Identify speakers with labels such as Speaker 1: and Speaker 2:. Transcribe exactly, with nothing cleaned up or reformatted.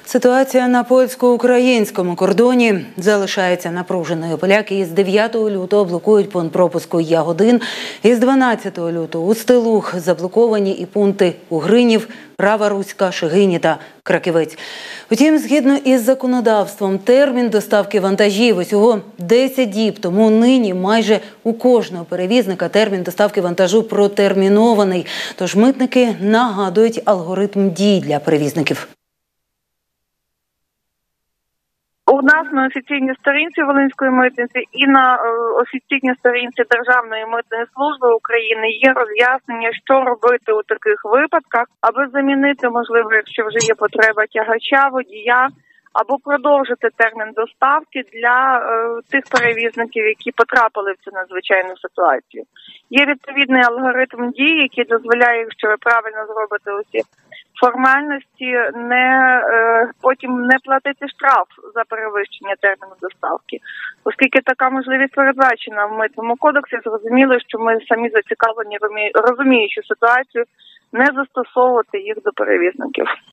Speaker 1: Ситуація на польсько-українському кордоні залишається напруженою. Поляки із дев'ятого лютого блокують пункт пропуску Ягодин. Із дванадцятого лютого у Стилух заблоковані і пункти Угринів, Рава Руська, Шегині та Краківець. Втім, згідно із законодавством, термін доставки вантажів усього десять діб. Тому нині майже у кожного перевізника термін доставки вантажу протермінований. Тож митники нагадують алгоритм дій для перевізників.
Speaker 2: У нас на офіційній сторінці Волинської митниці і на офіційній сторінці Державної митної служби України є роз'яснення, що робити у таких випадках, аби замінити, можливо, якщо вже є потреба тягача, водія, або продовжити термін доставки для е, тих перевізників, які потрапили в цю надзвичайну ситуацію. Є відповідний алгоритм дій, який дозволяє, якщо ви правильно зробите усі формальності, не е, потім не платити штраф за перевищення терміну доставки. Оскільки така можливість передбачена в Митному кодексі, зрозуміло, що ми самі зацікавлені, розуміючи ситуацію, не застосовувати їх до перевізників.